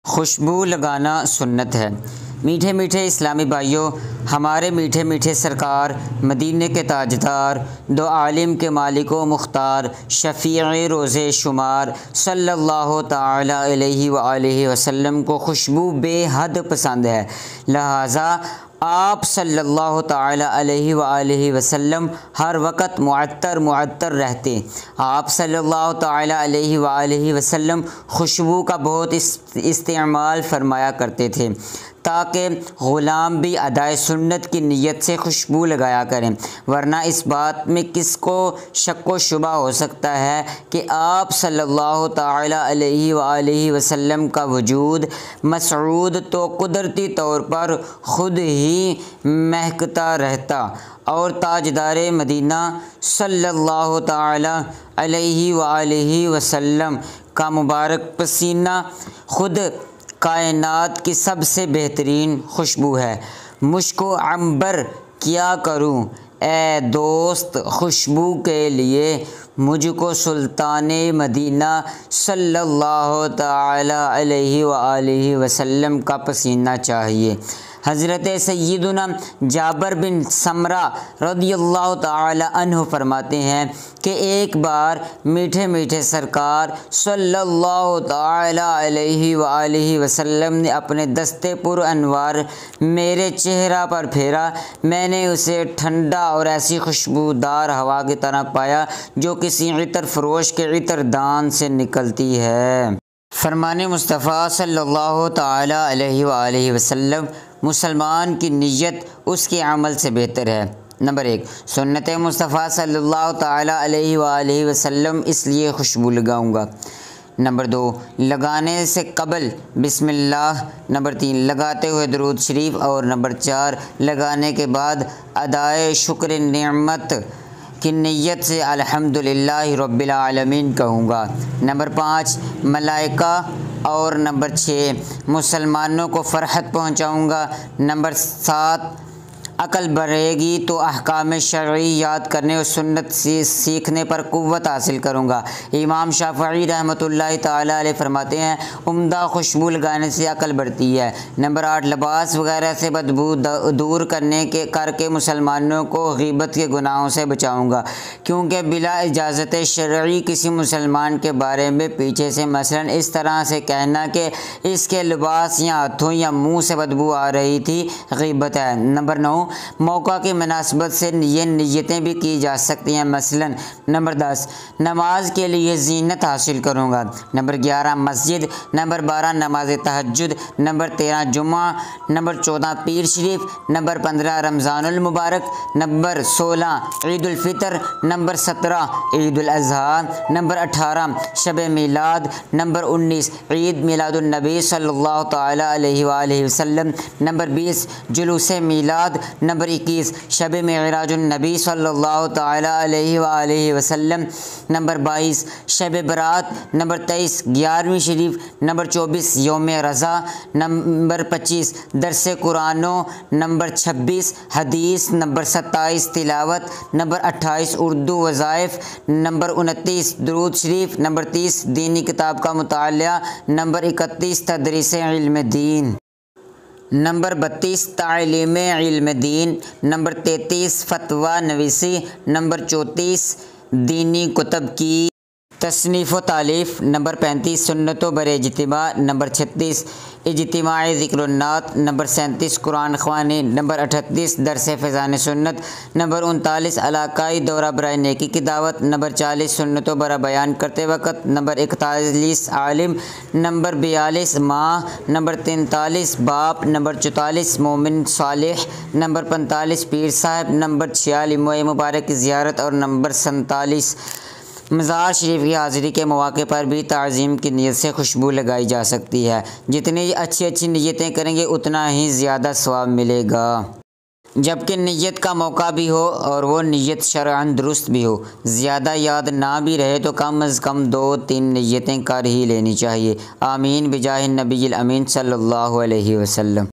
خوشبو لگانا سنت ہے۔ میٹھے میٹھے اسلامی بھائیوں، ہمارے میٹھے میٹھے سرکار، مدینے کے تاجدار، دو عالم کے مالک و مختار، شفیع روز شمار صلی اللہ تعالی علیہ وآلہ وسلم کو خوشبو بے حد پسند ہے، لہٰذا آپ صلی اللہ تعالی علیہ وآلہ وسلم ہر وقت معطر رہتے۔ آپ صلی اللہ تعالی علیہ وآلہ وسلم خوشبو کا بہت استعمال فرمایا کرتے تھے تاکہ غلام بھی ادائے سنت کی نیت سے خوشبو لگایا کریں، ورنہ اس بات میں کس کو شک و شبہ ہو سکتا ہے کہ آپ صلی اللہ تعالی علیہ وآلہ وسلم کا وجود مسعود تو قدرتی طور پر خود ہی مہکتا رہتا اور تاجدار مدینہ صلی اللہ تعالی علیہ وآلہ وسلم کا مبارک پسینہ خود کائنات کی سب سے بہترین خوشبو ہے۔ مشک و عنبر کیا کروں اے دوست خوشبو کے لیے، مجھ کو سلطان مدینہ صلی اللہ تعالی علیہ وآلہ وسلم کا پسینہ چاہیے۔ حضرت سیدنا جابر بن سمرہ رضی اللہ تعالی عنہ فرماتے ہیں کہ ایک بار میٹھے میٹھے سرکار صلی اللہ تعالی علیہ وآلہ وسلم نے اپنے دستے پر انوار میرے چہرہ پر پھیرا، میں نے اسے ٹھنڈا اور ایسی خوشبودار ہوا کی طرح پایا جو کسی عطر فروش کے عطر دان سے نکلتی ہے۔ فرمان مصطفیٰ صلی اللہ تعالی علیہ وآلہ وسلم، مسلمان کی نیت اس کے عمل سے بہتر ہے۔ نمبر 1، سنت مصطفیٰ صلی اللہ تعالی علیہ وآلہ وسلم اس لیے خوشبو لگاؤں گا۔ نمبر 2، لگانے سے قبل بسم اللہ۔ نمبر 3، لگاتے ہوئے درود شریف، اور نمبر 4، لگانے کے بعد ادائے شکر نعمت کی نیت سے الحمدللہ رب العالمین کہوں گا۔ نمبر 5، ملائکہ، اور نمبر 6، مسلمانوں کو فرحت پہنچاؤں گا۔ نمبر 7، عقل بڑھے گی تو احکام شرعی یاد کرنے اور سنت سیکھنے پر قوت حاصل کروں گا۔ امام شافعی رحمۃ اللہ تعالی علیہ فرماتے ہیں عمدہ خوشبو لگانے سے عقل بڑھتی ہے۔ نمبر 8، لباس وغیرہ سے بدبو دور کر کے مسلمانوں کو غیبت کے گناہوں سے بچاؤں گا، کیونکہ بلا اجازت شرعی کسی مسلمان کے بارے میں پیچھے سے مثلاً اس طرح سے کہنا کہ اس کے لباس یا ہاتھوں یا منہ سے بدبو آ رہی تھی، غیبت ہے۔ نمبر 9، موقع کی مناسبت سے یہ نیتیں بھی کی جا سکتی ہیں، مثلاً نمبر 10، نماز کے لیے زینت حاصل کروں گا۔ نمبر 11، مسجد۔ نمبر 12، نماز تہجد۔ نمبر 13، جمعہ۔ نمبر 14، پیر شریف۔ Number 15، Ramzan ul-Mubarak. Number 16، Eid ul-Fitr. Number 17، Eid ul-Adha. Number 18، شب میلاد۔ نمبر 19، عید میلاد النبی صلی اللہ تعالی علیہ وآلہ وسلم۔ نمبر 20، جلوس میلاد۔ نمبر 21، شب معراج النبی صلی اللہ تعالی علیہ وآلہ وسلم۔ نمبر 22، شب برات۔ نمبر 23، 11ویں شریف۔ نمبر 24، یوم رضا۔ نمبر 25، درس قرآن۔ نمبر 26، حدیث۔ نمبر 27، تلاوت۔ نمبر 28، اردو وظائف۔ نمبر 29، درود شریف۔ نمبر 30، دینی کتاب کا مطالعہ۔ نمبر 31، تدریس علم دین۔ نمبر 32، تعلیم علم دین۔ نمبر 33، فتویٰ نویسی۔ نمبر 34، دینی کتب کی تصنیف و تالیف۔ نمبر 35، سنتوں بر اجتماع۔ نمبر 36، اجتماع ذکر النات۔ نمبر 37، قرآن خوانی۔ نمبر 38، درس فیضان سنت۔ نمبر 39، علاقائی دورہ برائے نیکی کی دعوت۔ نمبر 40، سنتوں برا بیان کرتے وقت۔ نمبر 41، عالم۔ نمبر 42، ماں۔ نمبر 43، باپ۔ نمبر 44، مومن صالح۔ نمبر 45، پیر صاحب۔ نمبر 46، موئے مبارک کی زیارت، اور نمبر 47، مزار شریف کی حاضری کے مواقع پر بھی تعظیم کی نیت سے خوشبو لگائی جا سکتی ہے۔ جتنی اچھی نیتیں کریں گے اتنا ہی زیادہ ثواب ملے گا، جبکہ نیت کا موقع بھی ہو اور وہ نیت شرعاً درست بھی ہو۔ زیادہ یاد نہ بھی رہے تو کم از کم 2-3 نیتیں کر ہی لینی چاہیے۔ آمین بجاہ النبی الامین صلی اللہ علیہ وسلم۔